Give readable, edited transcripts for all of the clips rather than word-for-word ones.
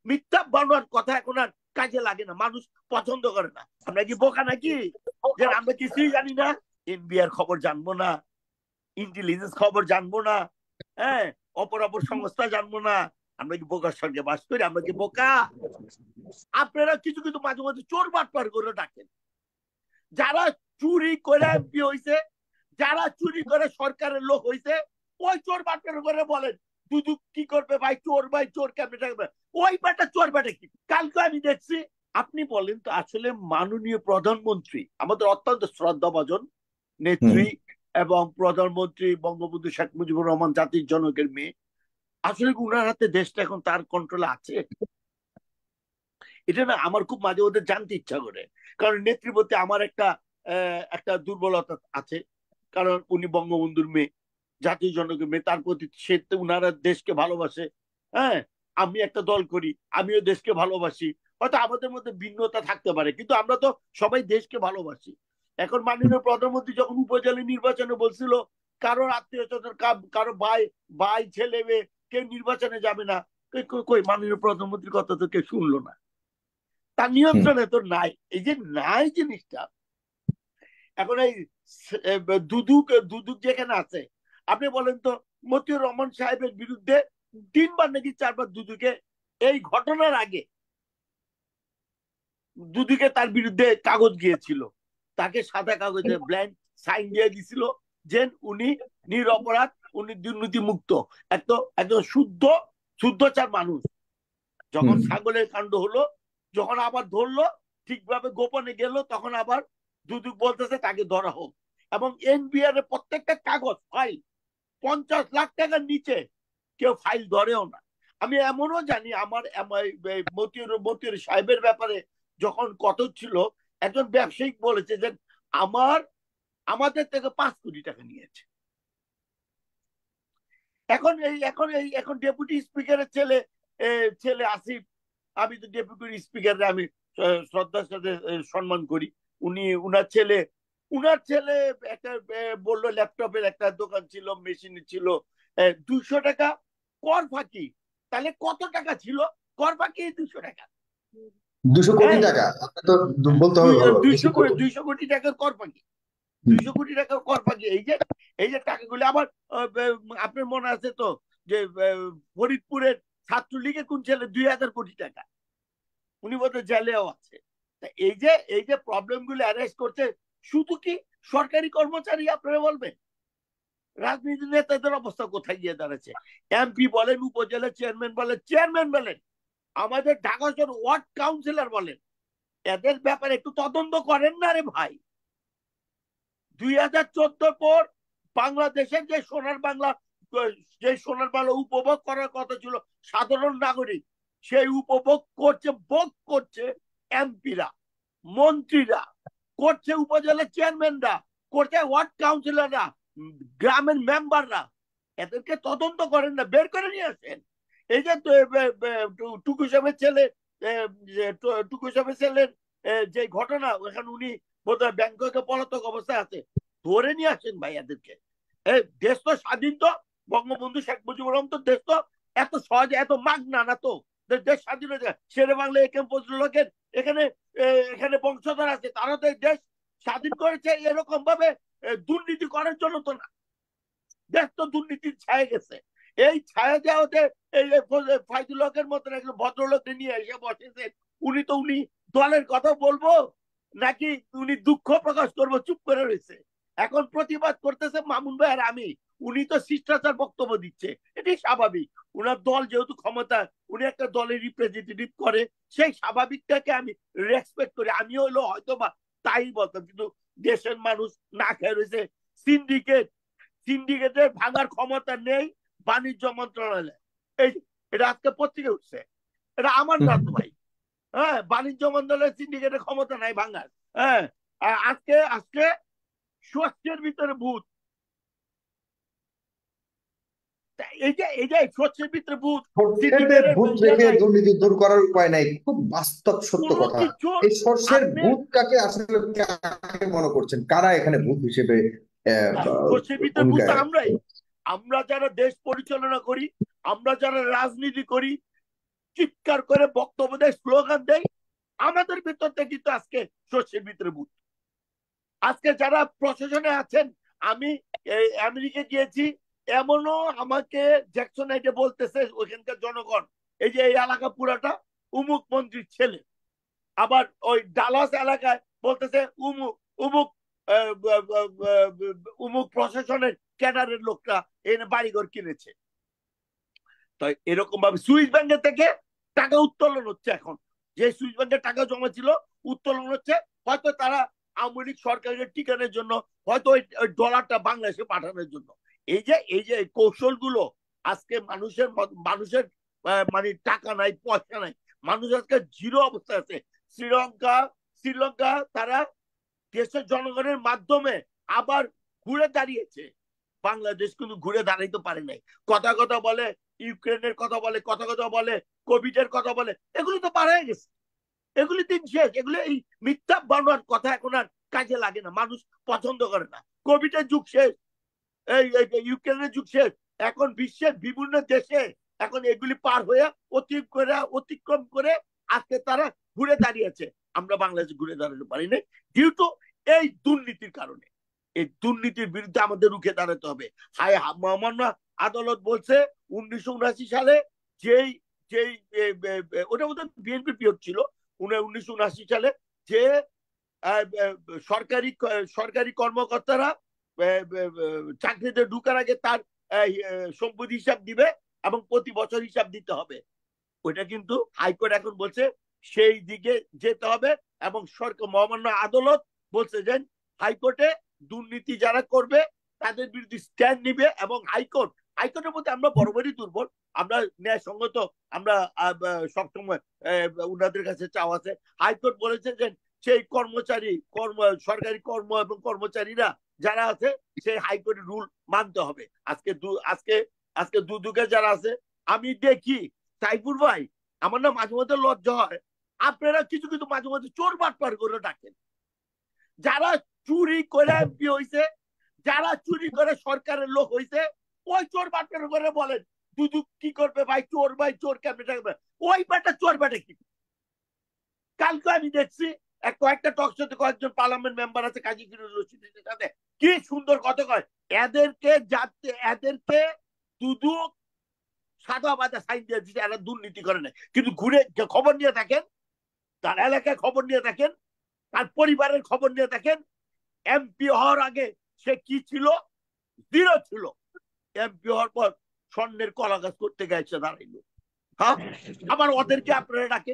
মিথ্যা বানোয়ার কথা এখন আর কাজে লাগে না, মানুষ পছন্দ করে না। আমরা কি বোকা নাকি যে আমরা কিছুই জানি না? এনবিআর খবর জানবো না, ইন্টেলিজেন্স খবর জানবো না, হ্যাঁ, অপর সংস্থা জানবো না? আমরা কি বোকার সঙ্গে বাস করি? আমরা কি বোকা? আপনারা কিছু কিছু মাঝে মাঝে চোর বাটপার করে ডাকেন। যারা চুরি করে এমপি হয়েছে, যারা চুরি করে সরকারের লোক হয়েছে, ওই চোর বাটপার করে বলেন দুদু কি করবে ভাই, চোর ভাই চোর কেমনে থাকবে, ওই বেটা চোর বেটা কি। কালকে আমি দেখছি, আপনি বলেন তো আসলে মাননীয় প্রধানমন্ত্রী, আমাদের অত্যন্ত শ্রদ্ধাভাজন নেত্রী এবং প্রধানমন্ত্রী বঙ্গবন্ধু শেখ মুজিবুর রহমান জাতির জনকের মেয়ে, আসলে উনার হাতে দেশটা এখন তার কন্ট্রোলে আছে? এটা না আমার খুব মাঝে মধ্যে জানতে ইচ্ছা করে। কারণ নেত্রীর প্রতি আমার একটা দুর্বলতা আছে। কারণ উনি বঙ্গবন্ধুর মেয়ে, জাতীয় জনকের মেয়ে, তার প্রতি সে উনারা দেশকে ভালোবাসে। হ্যাঁ, আমি একটা দল করি, আমিও দেশকে ভালোবাসি। হয়তো আমাদের মধ্যে ভিন্নতা থাকতে পারে, কিন্তু আমরা তো সবাই দেশকে ভালোবাসি। এখন মাননীয় প্রধানমন্ত্রী যখন উপজেলা নির্বাচনে বলছিল কারোর আত্মীয় স্বজন, কারো ভাই ভাই ছেলে মেয়ে কেউ নির্বাচনে যাবে না, কই মাননীয় প্রধানমন্ত্রীর কথা তো কেউ শুনলো না। তার নিয়ন্ত্রণে তো নাই, এই যে নাই জিনিসটা। এখন এই দুদুক দুদুক যেখানে আছে, আপনি বলেন তো মতিউর রহমান সাহেবের বিরুদ্ধে 3বার নাকি 4বার দুদুকে, এই ঘটনার আগে দুদুকে তার বিরুদ্ধে কাগজ গিয়েছিল, তাকে সাদা কাগজে ব্ল্যাঙ্ক সাইন দিয়ে দিছিল যে উনি নিরপরাধ, উনি দুর্নীতি মুক্ত, একদম শুদ্ধ শুদ্ধচার মানুষ। যখন ছাগলের কাণ্ড হলো, যখন আবার ধরলো, ঠিকভাবে গোপনে গেল, তখন আবার দুদুক বলতেছে তাকে ধরা হোক। এবং এনবিআর এর প্রত্যেকটা কাগজ ফাইল 50 লাখ টাকার নিচে কেউ ফাইল ধরেও না। আমি এমনও জানি, আমার মতিউর সাহেবের ব্যাপারে যখন কত ছিল, একজন ব্যবসায়িক বলেছে যে আমাদের থেকে 5 কোটি টাকা নিয়েছে। এখন ডেপুটি স্পিকারের ছেলে ছেলে আসিফ, আমি তো ডেপুটি স্পিকার আমি শ্রদ্ধার সাথে সম্মান করি। উনার ছেলে একটা বললো ল্যাপটপের একটা দোকান ছিল, মেশিন ছিল, 200 টাকা কর ফাঁকি। তাহলে কত টাকা ছিল কর ফাঁকি? 200 টাকা, 200 কোটি হ্যাঁ, টাকা আপনাকে তো বলতে হবে ভালো, 200 কোটি টাকার কর ফাঁকি, 200 কোটি টাকার কর ফাঁকি। এই যে টাকাগুলো আবার আপনার মনে আছে তো যে ফরিদপুরের ছাত্রলীগের কোন ছেলে 2,000 কোটি টাকা, উনি বোধহয় জেলেও আছে। এই যে প্রবলেম গুলো অ্যারেস্ট করছে, শুধু কি সরকারি কর্মচারী? আপনারা বলবেন রাজনীতি নেতাদের অবস্থা কোথায় গিয়ে দাঁড়াচ্ছে? এমপি বলেন, উপজেলা চেয়ারম্যান বলেন, আমাদের ঢাকা শহর ওয়ার্ড কাউন্সিলর বলেন, এদের ব্যাপারে একটু তদন্ত করেন না রে ভাই। 2014 পর বাংলাদেশের যে সোনার বাংলা উপভোগ করার কথা ছিল সাধারণ নাগরিক, সেই উপভোগ ভোগ করছে এমপিরা, মন্ত্রীরা, করছে উপজেলা চেয়ারম্যানরা, করছে ওয়ার্ড কাউন্সিলররা, গ্রামের মেম্বাররা। এদেরকে তদন্ত করেন না, বের করে নিয়ে আসেন। এই যে টুকু সাহেবের ছেলে, টুকু সাহেবের ছেলের যে ঘটনা, ওখানে উনি বোধহয় ব্যাংককে পলাতক অবস্থায় আছে, ধরে নিয়ে আসেন ভাই এদেরকে। দেশ তো স্বাধীন, তো বঙ্গবন্ধু শেখ মুজিবুর রহমান তো দেশ তো এত সহজে এত মাগনা না তো, দেশ স্বাধীন হয়েছে। Shere Bangla A K M Fazlul হকের এখানে এখানে বংশধর আছে, তারা তো দেশ স্বাধীন করেছে এরকম ভাবে দুর্নীতি করার জন্য তো না। দেশ তো দুর্নীতির ছায়া গেছে। এই ছায়া দেওয়াতে এই ফাইজুল হকের মতন একজন ভদ্রলোককে নিয়ে এসে বসেছেন। উনি দলের কথা বলবো নাকি উনি দুঃখ প্রকাশ করবো চুপ করে রয়েছে। এখন প্রতিবাদ করতেছে মামুন ভাই আর আমি। উনি তো শিষ্টাচার বক্তব্য দিচ্ছে, এটি স্বাভাবিক। উনার দল যেহেতু ক্ষমতা, উনি একটা দলের রিপ্রেজেন্টেটিভ করে, সেই স্বাভাবিকটাকে আমি রেসপেক্ট করি। আমি হইলো হয়তো বা তাই বলতাম, কিন্তু দেশের মানুষ না খেয়ে রয়েছে। সিন্ডিকেট সিন্ডিকেটের ভাঙার ক্ষমতা নেই বাণিজ্য মন্ত্রণালয়। এই এটা আজকে পত্রিকা উঠছে, এটা আমার না তো ভাই। হ্যাঁ, বাণিজ্য মন্ত্রণালয়ের সিন্ডিকেটের ক্ষমতা নাই ভাঙার। হ্যাঁ, আজকে আজকে স্বচ্ছের ভিতরে ভূত। এই যে স্বচ্ছের ভিতরে ভূত, সর্ষেতে সিন্ডিকেটের ভূত ইয়ে রেখে নাই, দুর্নীতি দূর করার উপায় নাই, খুব বাস্তব সত্য কোনো কথা। কিছু। এই সর্ষের আপনি ভূত কাকে আসলে কাকে মনে করছেন, কারা এখানে ভূত হিসেবে স্বচ্ছের ভিতরে ভূত ভূমিকা? আমরাই। আমরা যারা দেশ পরিচালনা করি, আমরা যারা রাজনীতি করি, চিৎকার করে বক্তব্য দেয়, স্লোগান দেয়, আমাদের ভিতর থেকে কিন্তু আজকে শস্যের ভিতরে ভূত। আজকে যারা প্রশাসনে আছেন, আমি আমেরিকা গিয়েছি, এমনও আমাকে জ্যাকসন হাইটে বলতেছে ওইখানকার জনগণ, এই যে এই এলাকা পুরাটা উমুক মন্ত্রীর ছেলে। আবার ওই ডালাস এলাকায় বলতেছে উমুক উমুক উমুক প্রশাসনের ক্যাডারের লোকরা এনে বাড়িঘর কিনেছে। তো এরকম ভাবে সুইস ব্যাংকের থেকে টাকা উত্তোলন হচ্ছে। এখন যে সুইস ব্যাংকের টাকা জমা ছিল উত্তোলন হচ্ছে, হয়তো তারা আওয়ামী লীগ সরকারের টিকানোর জন্য, হয়তো ওই ডলারটা বাংলাদেশে পাঠানোর জন্য। এই যে কৌশলগুলো আজকে মানুষের মানে টাকা নাই, পয়সা নাই, মানুষ আজকে জিরো অবস্থায় আছে। শ্রীলঙ্কা তারা দেশের জনগণের মাধ্যমে আবার ঘুরে দাঁড়িয়েছে, বাংলাদেশ কিন্তু ঘুরে দাঁড়াইতে পারে নাই। কথা কথা বলে ইউক্রেনের কথা বলে, কথা কথা বলে কোভিডের কথা বলে, এগুলি তো পার হয়ে গেছে, এগুলি দিন শেষ। এগুলি এই মিথ্যা বানোয়ার কথা এখন আর কাজে লাগে না, মানুষ পছন্দ করে না। কোভিডের যুগ শেষ, এই ইউক্রেনের যুগ শেষ। এখন বিশ্বের বিভিন্ন দেশে এখন এগুলি পার হয়ে অতিক্রম করে আজকে তারা ঘুরে দাঁড়িয়েছে। আমরা বাংলাদেশে ঘুরে দাঁড়াতে পারি নাই ডিউ টু এই দুর্নীতির কারণে। এই দুর্নীতির বিরুদ্ধে আমাদের রুখে দাঁড়াতে হবে। মহামান্য আদালত বলছে 1979 সালে যেই যেই ওটা বোধহয় বিএনপি পিরিয়ড ছিল, 1979 সালে যে সরকারি সরকারি কর্মকর্তারা চাকরিতে ঢুকার আগে তার সম্পত্তি হিসাব দিবে এবং প্রতি বছর হিসাব দিতে হবে। ওইটা কিন্তু হাইকোর্ট এখন বলছে সেই দিকে যেতে হবে, এবং সরকার মহামান্য আদালত বলছে যে হাইকোর্টে দুর্নীতি যারা করবে তাদের বিরুদ্ধে স্ট্যান্ড নিবে। এবং হাইকোর্টের মধ্যে আমরা বরাবরই দুর্বল, আমরা ন্যায়সঙ্গত, আমরা সবসময় উনাদের কাছে চাওয়া আছে। হাইকোর্ট বলেছে যে সেই সরকারি কর্ম এবং কর্মচারীরা যারা আছে সেই হাইকোর্টের রুল মানতে হবে। আজকে দুদকে যারা আছে, আমি দেখি সাইফুর ভাই, আমার না মাঝে মধ্যে লজ্জা হয়, আপনারা কিছু কিছু মাঝে মধ্যে চোর বাটপার করে ডাকেন। যারা চুরি করে এমপি হয়েছে, যারা চুরি করে সরকারের লোক হয়েছে, ওই চোর বাটপার করে বলেন দুদু কি করবে ভাই চোর কেমনে থাকবে, ওই বেটা চোর বেটা কি। কালকে আমি দেখছি কয়েকটা টক শোতে কয়েকজন পার্লামেন্ট মেম্বার আছে কাজী ফিরোজ রশিদের সাথে, কি সুন্দর কথা কয়। এদেরকে দুদু সাদা বাদা সাইন দিয়ে দিচ্ছে, এরা দুর্নীতি করে না। কিন্তু ঘুরে খবর নিয়ে থাকেন, তার এলাকায় খবর নিয়ে থাকেন, তার পরিবারের খবর নিয়ে থাকেন। এমপি হওয়ার আগে সে কি ছিল? জিরো ছিল। এমপি হওয়ার পর স্বর্ণের কলা গাছ করতে গেছে দাঁড়াইলো। হ্যাঁ, আবার ওদেরকে আপনারা ডাকেন,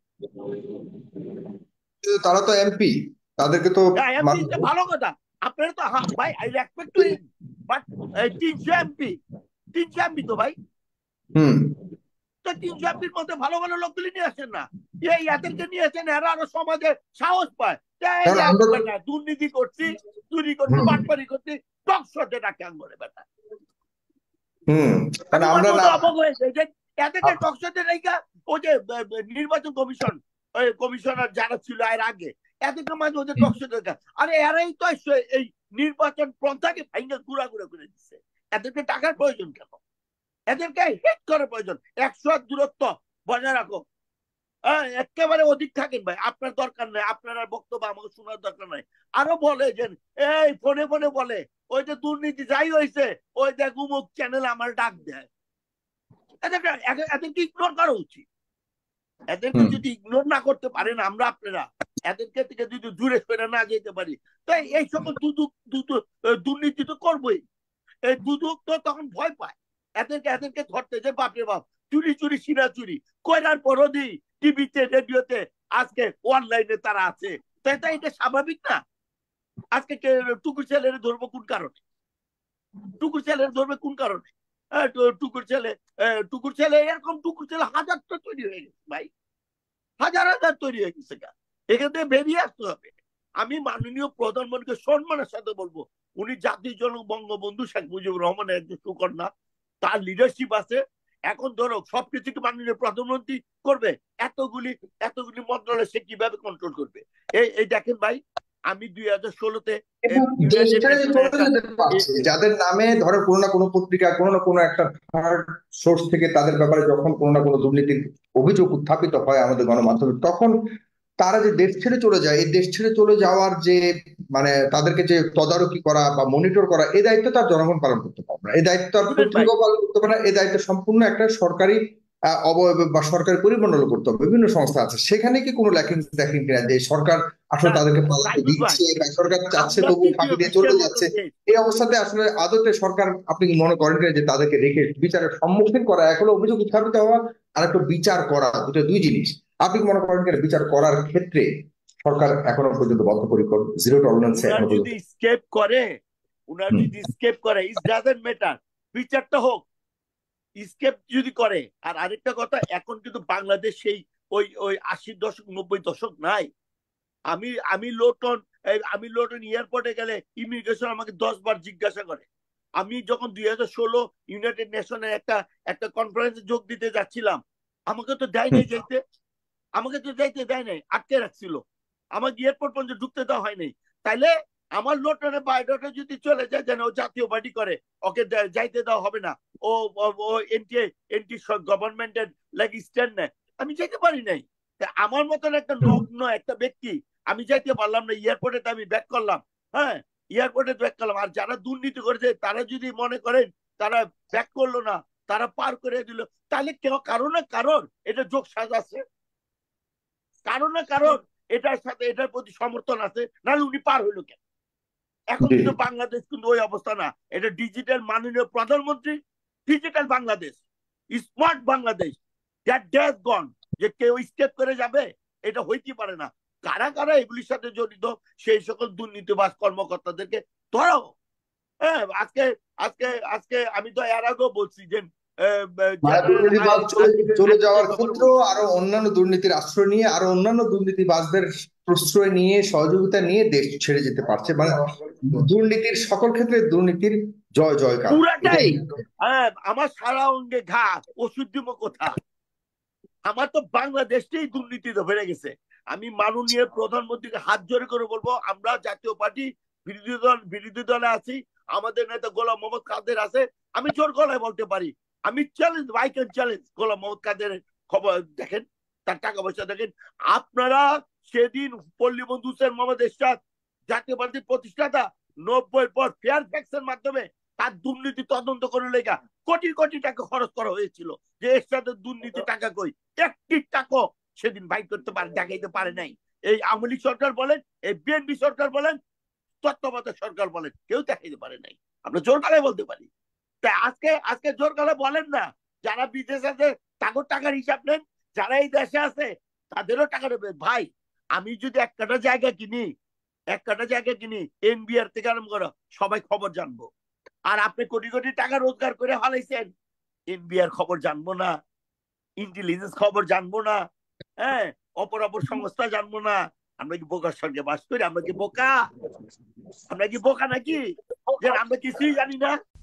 তারা তো এমপি, তাদেরকে তো ভালো কথা। আপনারা তো ভাই I respect to him, but 300 MP তো ভাই, তো 300 এমপির মধ্যে ভালো ভালো লোকগুলি নিয়ে আসেন না, এদেরকে নিয়ে আসেন, এরা আরো সমাজে সাহস পায়। দুর্নীতি করছি, চুরি করছি, বাটপারি করছি, টক শোতে ডাকে আঙ্গরে বেটা। অবাক হয়েছে যে এদেরকে টক শোতে রেখা ওই যে নির্বাচন কমিশনার যারা ছিল এর আগে, এদেরকে মাঝে ওদের টক শোতে দেখা, আরে এরাই তো এই নির্বাচন পন্থাকে ভাঙ্গা গুড়া করে দিচ্ছে। এদেরকে টাকার প্রয়োজন কেন? এদেরকে হিট করার প্রয়োজন। 100 দূরত্ব বজায় রাখো, একেবারে অধিক থাকেন ভাই, আপনার দরকার নেই, আপনার বক্তব্য আমাকে শোনার দরকার নাই। আরো বলে যে এই ফোনে বলে ওই যে দুর্নীতি যাই হয়েছে, ওই দেখ উমুক চ্যানেল আমার ডাক দেয়। এদেরকে ইগনোর করা উচিত। এদেরকে যদি ইগনোর না করতে পারেন আমরা, আপনারা এদেরকে থেকে যদি দূরে সরে না যেতে পারি, তাই এই সকল দুর্নীতি তো করবোই। এই দুদক তো তখন ভয় পায় এদেরকে ধরতে, যে বাপরে বাপ চুরি সিনা চুরি কয়রার পরদি টিভিতে রেডিওতে আজকে অনলাইনে তারা আছে, তাই এটা স্বাভাবিক না। আজকে টুকুর ছেলের ধরবো কোন কারণে? টুকুর কারণে? টুকুর ছেলে এরকম টুকুর ছেলে হাজারটা তৈরি হয়ে গেছে ভাই, হাজার তৈরি হয়ে গেছে। এখান থেকে বেরিয়ে আসতে হবে। আমি মাননীয় প্রধানমন্ত্রীকে সম্মানের সাথে বলবো, উনি জাতির জনক বঙ্গবন্ধু শেখ মুজিবুর রহমানের একজন সুকন্যা, তার লিডারশিপ আছে। এখন ধরো সবকিছুকে মাননীয় প্রধানমন্ত্রী করবে, এতগুলি মন্ত্রণালয় সে কিভাবে কন্ট্রোল করবে? এই দেখেন ভাই, আমি 2016-তে এবং দেশ ইউনাইটেড ছেড়ে যে নেশনের চলে একটা যেতে পারছে, যাদের নামে ধরো কোনো না কোনো পত্রিকা, কোনো না কোনো একটা থার্ড সোর্স থেকে তাদের ব্যাপারে যখন কোনো না কোনো দুর্নীতির অভিযোগ উত্থাপিত হয় আমাদের গণমাধ্যমে, তখন তারা যে দেশ ছেড়ে চলে যায়, এই দেশ ছেড়ে চলে যাওয়ার যে মানে তাদেরকে যে তদারকি করা বা মনিটর করা, এই দায়িত্ব তার জনগণ পালন করতে পারবে না, এই দায়িত্ব আর শুনেন ভাই, পত্রিকাও পালন করতে পারে না, এই দায়িত্ব সম্পূর্ণ একটা সরকারি অবয়ব বা সরকারি পরিমণ্ডল করতে হবে। বিভিন্ন সংস্থা আছে, সেখানে কি কোনো ল্যাকিংস দেখেন কিনা যে সরকার আসলে না তাদেরকে পালাতে সাইদুল ভাই, দিচ্ছে বা সরকার চাচ্ছে আমরা তবু তৃতীয় ফাঁকি দিয়ে চলে বিশ্বের মতো যাচ্ছে? দেশ। এই অবস্থাতে আসলে আদতে সরকার, আপনি কি মনে করেন কিনা যে তাদেরকে রেখে বিচারের সম্মুখীন করা, এক হলো অভিযোগ উত্থাপিত হওয়া, আর একটা বিচার করা, দুটো দুই জিনিস, আপনি কি মনে করেন কিনা বিচার করার ক্ষেত্রে সরকার এখনো পর্যন্ত বদ্ধপরিকর, জিরো টলারেন্সে উনার এখনো যদি পর্যন্ত? স্কেপ করে, উনার হুম। যদি স্কেপ করে, ইট ডাজন্ট ম্যাটার, বিচারটা হোক। স্কেপ যদি করে, আর আরেকটা কথা, এখন কিন্তু বাংলাদেশ সেই ওই ওই 80-র দশক 90-র দশক নাই। আমি আমি লোটন আমি লোটন এয়ারপোর্টে গেলে ইমিগ্রেশন আমাকে 10 বার জিজ্ঞাসা করে। আমি যখন 2016 ইউনাইটেড নেশনের একটা একটা কনফারেন্সে যোগ দিতে যাচ্ছিলাম, আমাকে তো দেয় হুম। নাই যাইতে, আমাকে তো যাইতে দেয় নাই, আটকে রাখছিল, আমাকে এয়ারপোর্ট পর্যন্ত ঢুকতে দেওয়া হয় নাই। তাইলে আমার লোটনের বায়োডাটা যদি চলে যায় যেন ও জাতীয় বাড়ি করে, ওকে যাইতে দেওয়া হবে না, ও ও এনটি এনটি গভর্নমেন্টের লাগি স্ট্যান্ড নেয়, আমি যেতে পারি নাই। তা আমার মতন একটা নগ্ন একটা ব্যক্তি, আমি যাইতে পারলাম না এয়ারপোর্টে, আমি ব্যাক করলাম। হ্যাঁ, এয়ারপোর্টে ব্যাক করলাম। আর যারা দুর্নীতি করেছে তারা যদি মনে করেন তারা ব্যাক করলো না, তারা পার করে দিল, তাহলে কেউ কারো না কারোর এটা যোগ সাজ আছে, কারো না কারোর এটার সাথে এটার প্রতি সমর্থন আছে, নাহলে উনি পার হইলো কেন? এখন জি। কিন্তু বাংলাদেশ কিন্তু ওই অবস্থা না, এটা ডিজিটাল মাননীয় প্রধানমন্ত্রী, digital Bangladesh, smart Bangladesh, that day has gone. যে কেউ স্কেপ করে যাবে, এটা হইতে পারে না। কারা কারা এগুলির সাথে জড়িত সেই সকল দুর্নীতিবাজ কর্মকর্তাদেরকে ধরো। হ্যাঁ, আজকে আজকে আজকে আমি তো এর আগেও বলছি যে মানে জেনারেল দুর্নীতিবাজ চলে চলে যাওয়ার আইনের খবর ক্ষেত্রেও বলছি। আরো অন্যান্য দুর্নীতির আশ্রয় নিয়ে, আরো অন্যান্য দুর্নীতিবাজদের প্রশ্রয় নিয়ে, সহযোগিতা নিয়ে দেশ ছেড়ে যেতে পারছে, মানে দুর্নীতির সকল ক্ষেত্রে দুর্নীতির জয় জয়কার। এটাই। পুরাটাই। হ্যাঁ, আমার সারা অঙ্গে ঘা, ওষুধ দিব কোথা? আমার তো বাংলাদেশটাই দুর্নীতিতে ভরে গেছে। আমি মাননীয় প্রধানমন্ত্রীকে হাত জোড়ে করে বলবো, আমরা জাতীয় পার্টি বিরোধী দলে আছি, আমাদের নেতা গোলাম মোহাম্মদ কাদের আছে, আমি জোর গলায় বলতে পারি, আমি challenge, I can challenge Golam Mohammad Quader. খবর দেখেন, তার টাকা পয়সা দেখেন। আপনারা সেদিন পল্লী বন্ধু হোসেন মোহাম্মদ এরশাদ, জাতীয় পার্টির প্রতিষ্ঠাতা, 90-র পর ফেয়ার ফ্যাক্সের মাধ্যমে তার দুর্নীতি তদন্ত করে লেগা কোটি কোটি টাকা খরচ করা হয়েছিল, যে এরশাদের দুর্নীতি টাকা কই, একটি টাকা সেদিন বাইর করতে পারে, দেখাইতে পারে নাই। এই আওয়ামী লীগ সরকার বলেন, এই বিএনপি সরকার বলেন, তত্ত্বাবধায়ক সরকার বলেন, কেউ দেখাইতে পারে নাই। আমরা জোর গলায় বলতে পারি। তাই আজকে আজকে জোর গলায় বলেন না, যারা বিদেশে আছে তাদের টাকার হিসাব নেন, যারা এই দেশে আছে তাদেরও টাকা নেবে ভাই। আমি যদি এক কাটা জায়গা কিনি, এক কাটা জায়গা কিনি, এনবিআর থেকে আরম্ভ করো সবাই খবর জানবো। আর আপনি কোটি কোটি টাকা রোজগার করে হালাইছেন, এনবিআর খবর জানবো না, ইন্টেলিজেন্স খবর জানবো না, হ্যাঁ, অপরাপর সংস্থা জানবো না? আমরা কি বোকার সঙ্গে বাস করি? আমরা কি বোকা? আমরা কি বোকা নাকি যে আমরা কিছুই জানি না?